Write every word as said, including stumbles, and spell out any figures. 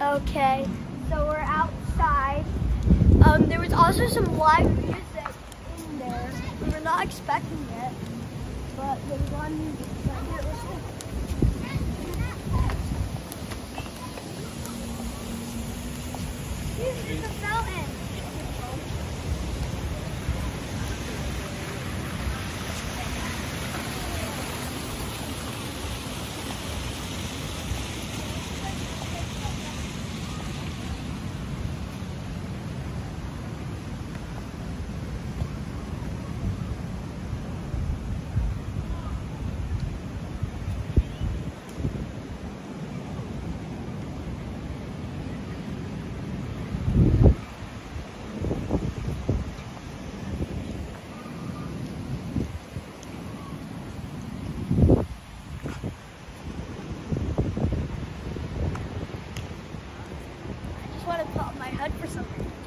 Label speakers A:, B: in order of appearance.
A: Okay, so we're outside. Um, there was also some live music in there. We were not expecting it, but there was on music. Here, listen. This is a fountain. I just want to pop my head for something.